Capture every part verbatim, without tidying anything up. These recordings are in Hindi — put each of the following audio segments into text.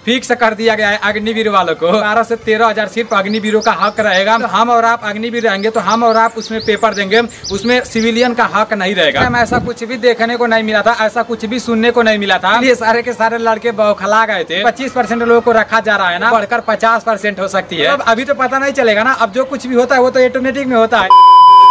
फिक्स कर दिया गया है अग्निवीर वालों को। बारह से तेरह हजार सिर्फ अग्निवीरों का हक रहेगा। तो हम और आप अग्निवीर रहेंगे तो हम और आप उसमें पेपर देंगे, उसमें सिविलियन का हक नहीं रहेगा। ऐसा कुछ भी देखने को नहीं मिला था, ऐसा कुछ भी सुनने को नहीं मिला था। ये सारे के सारे लड़के बौखला गए थे। पच्चीस परसेंट लोगों को रखा जा रहा है ना, बढ़कर पचास परसेंट हो सकती है। अब अभी तो पता नहीं चलेगा ना, अब जो कुछ भी होता है वो तो ऑटोमेटिक में होता है।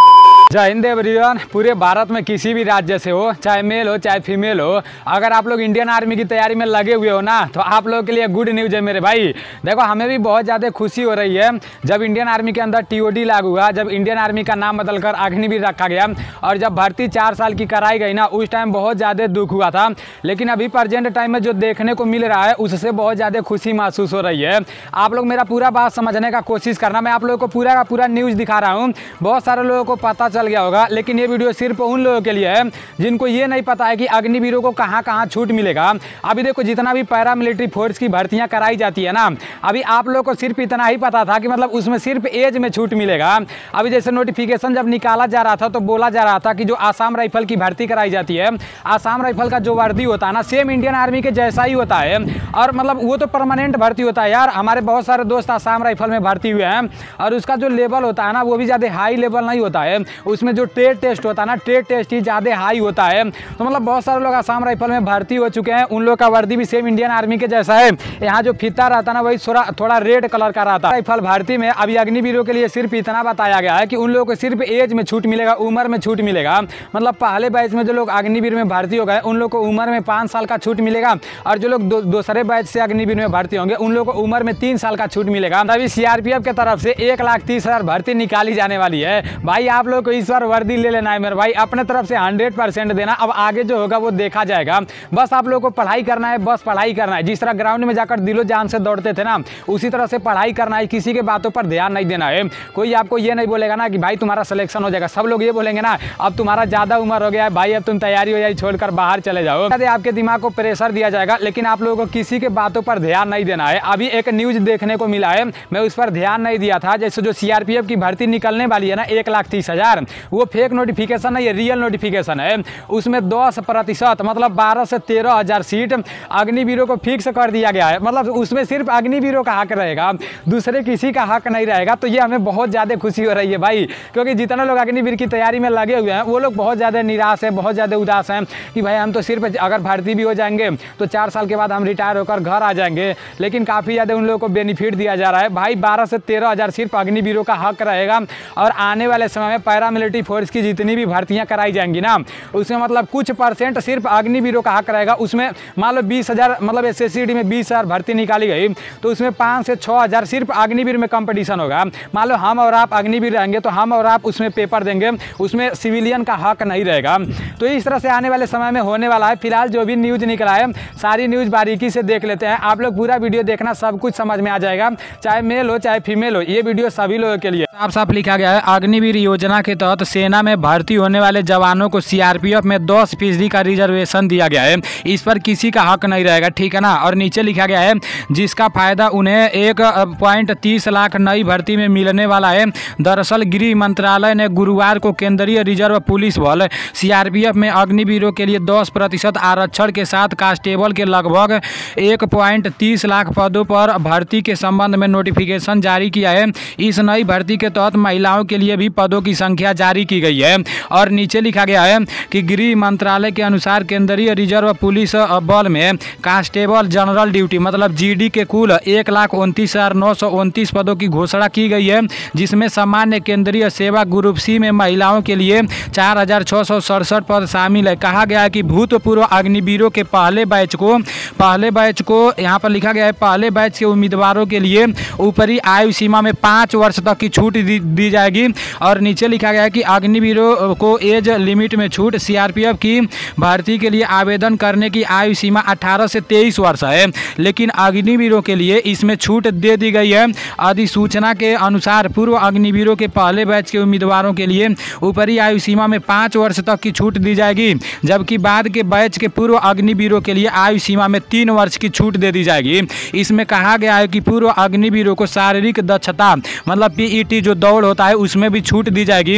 जय हिंद एवरीवन। पूरे भारत में किसी भी राज्य से हो, चाहे मेल हो चाहे फीमेल हो, अगर आप लोग इंडियन आर्मी की तैयारी में लगे हुए हो ना, तो आप लोगों के लिए गुड न्यूज़ है मेरे भाई। देखो, हमें भी बहुत ज़्यादा खुशी हो रही है जब इंडियन आर्मी के अंदर टीओडी लागू हुआ, जब इंडियन आर्मी का नाम बदलकर अग्निवीर रखा गया और जब भर्ती चार साल की कराई गई ना, उस टाइम बहुत ज़्यादा दुख हुआ था। लेकिन अभी प्रेजेंट टाइम में जो देखने को मिल रहा है उससे बहुत ज़्यादा खुशी महसूस हो रही है। आप लोग मेरा पूरा बात समझने का कोशिश करना, मैं आप लोगों को पूरा का पूरा न्यूज़ दिखा रहा हूँ। बहुत सारे लोगों को पता चल गया होगा, लेकिन ये वीडियो सिर्फ उन लोगों के लिए है जिनको ये नहीं पता है कि अग्निवीरों को कहां कहां छूट मिलेगा। अभी देखो, जितना भी पैरा मिलिट्री फोर्स की भर्तियां कराई जाती है ना, अभी आप लोगों को सिर्फ इतना ही पता था कि मतलब उसमें सिर्फ एज में छूट मिलेगा। अभी जैसे नोटिफिकेशन जब निकाला जा रहा था तो बोला जा रहा था कि जो आसाम राइफल की भर्ती कराई जाती है, आसाम राइफल का जो वर्दी होता है ना, सेम इंडियन आर्मी के जैसा ही होता है। और मतलब वो तो परमानेंट भर्ती होता है यार। हमारे बहुत सारे दोस्त आसाम राइफल में भर्ती हुए हैं और उसका जो लेवल होता है ना, वो भी ज़्यादा हाई लेवल नहीं होता है। उसमें जो ट्रेड टेस्ट होता है ना, ट्रेड टेस्ट ही ज़्यादा हाई होता है। तो मतलब बहुत सारे लोग आसाम राइफल में भर्ती हो चुके हैं, उन लोग का वर्दी भी सेम इंडियन आर्मी के जैसा है। यहाँ जो फीता रहता है ना, वही थोड़ा थोड़ा रेड कलर का रहता है। राइफल भर्ती में अभी अग्निवीरों के लिए सिर्फ इतना बताया गया है कि उन लोगों को सिर्फ एज में छूट मिलेगा, उम्र में छूट मिलेगा। मतलब पहले बैच में जो लोग अग्निवीर में भर्ती हो गए उन लोग को उम्र में पाँच साल का छूट मिलेगा, और जो लोग दूसरे बैच से अग्निवीर में भर्ती होंगे उन लोग को उम्र में तीन साल का छूट मिलेगा। अभी सीआरपीएफ की तरफ से एक लाख तीस हजार भर्ती निकाली जाने वाली है। भाई आप लोग को इस बार वर्दी ले लेना है मेरे भाई, अपने तरफ से हंड्रेड परसेंट देना। अब आगे जो होगा वो देखा जाएगा। बस आप लोगों को पढ़ाई करना है, बस पढ़ाई करना है। जिस तरह ग्राउंड में जाकर दिलो जान से दौड़ते थे ना, उसी तरह से पढ़ाई करना है। किसी के बातों पर ध्यान नहीं देना है। कोई आपको ये नहीं बोलेगा ना कि भाई तुम्हारा सिलेक्शन हो जाएगा। सब लोग ये बोलेंगे ना, अब तुम्हारा ज़्यादा उम्र हो गया है भाई, अब तुम तैयारी हो जाए छोड़कर बाहर चले जाओ। आपके दिमाग को प्रेशर दिया जाएगा, लेकिन आप लोगों को किसी के बातों पर ध्यान नहीं देना है। अभी एक न्यूज़ देखने को मिला है, मैं उस पर ध्यान नहीं दिया था। जैसे जो सीआरपीएफ की भर्ती निकलने वाली है ना, एक लाख तीस हजार, वो फेक नोटिफिकेशन नहीं है, रियल नोटिफिकेशन है। उसमें दस प्रतिशत मतलब बारह से तेरह हजार सीट अग्निवीरों को फिक्स कर दिया गया है। मतलब उसमें सिर्फ अग्निवीरों का हक रहेगा, दूसरे किसी का हक नहीं रहेगा। तो ये हमें बहुत ज़्यादा खुशी हो रही है भाई, क्योंकि जितना लोग अग्निवीर की तैयारी में लगे हुए हैं वो लोग बहुत ज़्यादा निराश हैं, बहुत ज़्यादा उदास हैं कि भाई हम तो सिर्फ अगर भर्ती भी हो जाएंगे तो चार साल के बाद हम रिटायर होकर घर आ जाएंगे। लेकिन काफ़ी ज़्यादा उन लोगों को बेनिफिट दिया जा रहा है भाई। बारह से तेरह हज़ार सिर्फ अग्निवीरों का हक रहेगा, और आने वाले समय में पैरा मिलिट्री फोर्स की जितनी भी भर्तियाँ कराई जाएंगी ना, उसमें मतलब कुछ परसेंट सिर्फ अग्निवीरों का हक रहेगा। उसमें मान लो बीस हज़ार मतलब एस एस सी डी में बीस हज़ार भर्ती निकाली गई, तो उसमें पाँच से छः हज़ार सिर्फ अग्निवीर में कंपटीशन होगा। मान लो हम और आप अग्निवीर रहेंगे तो हम और आप उसमें पेपर देंगे, उसमें सिविलियन का हक नहीं रहेगा। तो इस तरह से आने वाले समय में होने वाला है। फिलहाल जो भी न्यूज़ निकला है सारी न्यूज़ बारीकी से देख लेते हैं। आप लोग पूरा वीडियो देखना, सब कुछ समझ में आ जाएगा, चाहे मेल हो चाहे फीमेल हो। ये वीडियो सभी लोगों के लिए साफ साफ लिखा गया है। अग्निवीर योजना के तहत सेना में भर्ती होने वाले जवानों को सीआरपीएफ में दस फीसदी का रिजर्वेशन दिया गया है। इस पर किसी का हक नहीं रहेगा, ठीक है ना। और नीचे लिखा गया है जिसका फायदा उन्हें एक पॉइंट तीस लाख नई भर्ती में मिलने वाला है। दरअसल गृह मंत्रालय ने गुरुवार को केंद्रीय रिजर्व पुलिस बल सीआरपीएफ में अग्निवीरों के लिए दस प्रतिशत आरक्षण के साथ कांस्टेबल के लगभग एक पॉइंट तीस लाख पदों पर भर्ती के संबंध में नोटिफिकेशन जारी किया है। इस नई भर्ती के तहत महिलाओं के लिए भी पदों की संख्या जारी की गई है। और नीचे लिखा गया है कि गृह मंत्रालय के अनुसार केंद्रीय रिजर्व पुलिस बल में कांस्टेबल जनरल ड्यूटी मतलब जीडी के कुल एक लाख उनतीस हजार नौ सौ उनतीस पदों की घोषणा की गई है, जिसमें सामान्य केंद्रीय सेवा ग्रुप सी में महिलाओं के लिए चार हजार छः सौ सड़सठ पद शामिल है। कहा गया है कि भूतपूर्व अग्निवीरों के पहले बैच को पहले बैच को यहाँ पर लिखा गया है पहले बैच के उम्मीदवारों के लिए ऊपरी आयु सीमा में पाँच वर्ष तक की छूट दी, दी जाएगी। और नीचे लिखा गया है कि अग्निवीरों को एज लिमिट में छूट। सीआरपीएफ की भर्ती के लिए आवेदन करने की आयु सीमा अठारह से तेईस वर्ष है, लेकिन अग्निवीरों के लिए इसमें छूट दे दी गई है। अधिसूचना के अनुसार पूर्व अग्निवीरों के पहले बैच के उम्मीदवारों के लिए ऊपरी आयु सीमा में पाँच वर्ष तक की छूट दी जाएगी, जबकि बाद के बैच के पूर्व अग्निवीरों के लिए आयु सीमा में तीन वर्ष की छूट दे दी जाएगी। इसमें कहा गया है कि पूर्व अग्निवीरों को शारीरिक दक्षता मतलब पीईटी जो दौड़ होता है उसमें भी छूट दी जाएगी।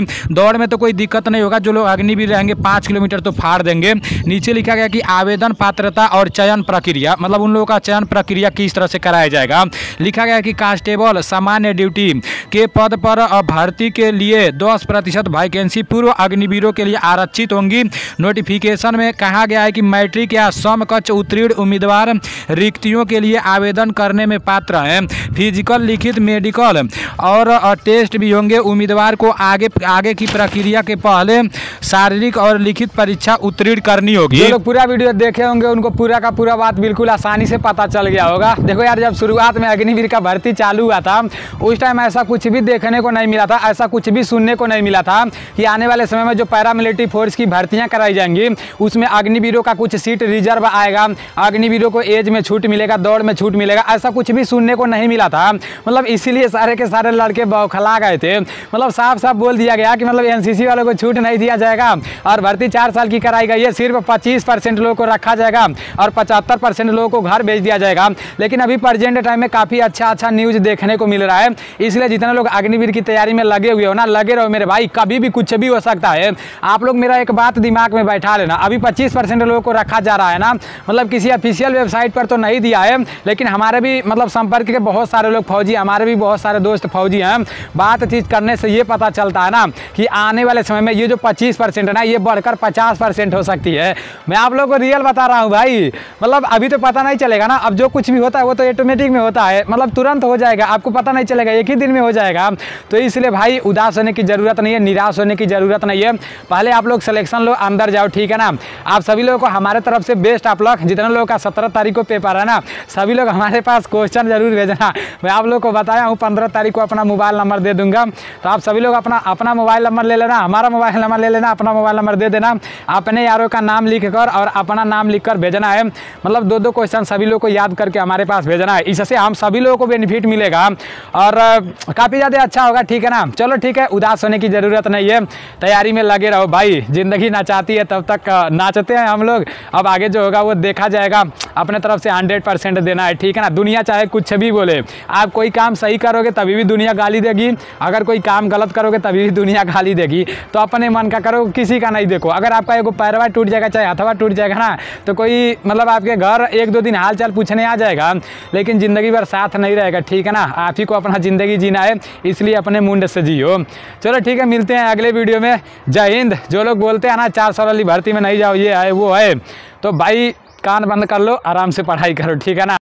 दौड़ में तो कोई दिक्कत नहीं होगा। जो लोग अग्निवीर रहेंगे पाँच किलोमीटर तो फाड़ देंगे। नीचे लिखा गया कि आवेदन पात्रता और चयन प्रक्रिया, मतलब उन लोगों का चयन प्रक्रिया किस तरह से कराया जाएगा। लिखा गया कि कांस्टेबल सामान्य ड्यूटी के पद पर भर्ती के लिए दस प्रतिशत वैकेंसी पूर्व अग्निवीरों के लिए आरक्षित होंगी। नोटिफिकेशन में कहा गया है कि मैट्रिक या समकक्ष उत्तीर्ण उम्मीदवार रिक्तियों के लिए आवेदन करने में पात्र हैं। फिजिकल, लिखित, मेडिकल और टेस्ट भी होंगे। उम्मीदवार को आगे आगे की प्रक्रिया के पहले शारीरिक और लिखित परीक्षा उत्तीर्ण करनी होगी। जो लोग पूरा वीडियो देखे होंगे उनको पूरा का पूरा बात बिल्कुल आसानी से पता चल गया होगा। देखो यार, जब शुरुआत में अग्निवीर का भर्ती चालू हुआ था उस टाइम ऐसा कुछ भी देखने को नहीं मिला था, ऐसा कुछ भी सुनने को नहीं मिला था कि आने वाले समय में जो पैरामिलिट्री फोर्स की भर्तियां कराई जाएंगी उसमें अग्निवीरों का कुछ सीट रिजर्व आएगा, अग्निवीरों को एज में छूट मिलेगा, दौड़ में छूट मिलेगा, ऐसा कुछ भी सुनने को नहीं मिला था। मतलब इसीलिए सारे के सारे लड़के बौखला गए थे। मतलब साफ साफ बोल दिया गया कि मतलब एनसीसी वालों को छूट नहीं दिया जाएगा और भर्ती चार साल की कराई गई है, सिर्फ पच्चीस परसेंट लोगों को रखा जाएगा और पचहत्तर परसेंट लोगों को घर भेज दिया जाएगा। लेकिन अभी प्रेजेंट टाइम में काफ़ी अच्छा अच्छा न्यूज़ देखने को मिल रहा है। इसलिए जितने लोग अग्निवीर की तैयारी में लगे हुए हो ना, लगे रहो मेरे भाई, कभी भी कुछ भी हो सकता है। आप लोग मेरा एक बात दिमाग में बैठा लेना, अभी पच्चीस परसेंट लोगों को रखा जा रहा है ना, मतलब किसी ऑफिशियल वेबसाइट पर तो नहीं दिया है, लेकिन हमारे भी मतलब संपर्क के बहुत सारे लोग फौजी, हमारे भी बहुत सारे दोस्त फौजी हैं। बातचीत करने से ये पता चलता है ना कि आने वाले समय में ये जो पच्चीस परसेंट है ना, ये बढ़कर पचास परसेंट हो सकती है। मैं आप लोगों को रियल बता रहा हूँ भाई, मतलब अभी तो पता नहीं चलेगा ना, अब जो कुछ भी होता है वो तो ऑटोमेटिक में होता है, मतलब तुरंत हो जाएगा, आपको पता नहीं चलेगा, एक ही दिन में हो जाएगा। तो इसलिए भाई उदास होने की ज़रूरत नहीं है, निराश होने की ज़रूरत नहीं है। पहले आप लोग सिलेक्शन लो, अंदर जाओ, ठीक है ना। आप सभी लोगों को हमारे तरफ से बेस्ट, आप लोग जितने लोगों का सत्रह तारीख को पेपर है ना, सभी लोग हमारे पास क्वेश्चन जरूर भेजना। मैं आप लोग को बताया हूँ पंद्रह तारीख को अपना मोबाइल नंबर दे दूंगा, तो आप सभी लोग अपना अपना मोबाइल नंबर ले लेना, हमारा मोबाइल नंबर ले लेना, अपना मोबाइल नंबर दे देना, अपने यारों का नाम लिख कर और अपना नाम लिख कर भेजना है। मतलब दो दो क्वेश्चन सभी लोग को याद करके हमारे पास भेजना है, इससे हम सभी लोगों को बेनिफिट मिलेगा और काफ़ी ज़्यादा अच्छा होगा, ठीक है ना। चलो ठीक है, उदास होने की ज़रूरत नहीं है, तैयारी में लगे रहो भाई। ज़िंदगी नचाती है तब तक नाचते हैं हम लोग, अब आगे जो होगा वो देखा जाएगा। अपने तरफ से हंड्रेड परसेंट देना है, ठीक है ना। दुनिया चाहे कुछ भी बोले, आप कोई काम सही करोगे तभी भी दुनिया गाली देगी, अगर कोई काम गलत करोगे तभी भी दुनिया गाली देगी। तो अपने मन का करो, किसी का नहीं देखो। अगर आपका एगो पैरवा टूट जाएगा चाहे हथवा टूट जाएगा ना, तो कोई मतलब आपके घर एक दो दिन हाल चाल पूछने आ जाएगा, लेकिन ज़िंदगी भर साथ नहीं रहेगा, ठीक है ना। आप ही को अपना ज़िंदगी जीना है, इसलिए अपने मुंड से जियो। चलो ठीक है, मिलते हैं अगले वीडियो में। जय हिंद। जो लोग बोलते हैं ना चार साल वाली भर्ती में नहीं जाओ, ये है वो है, तो भाई कान बंद कर लो, आराम से पढ़ाई करो, ठीक है ना।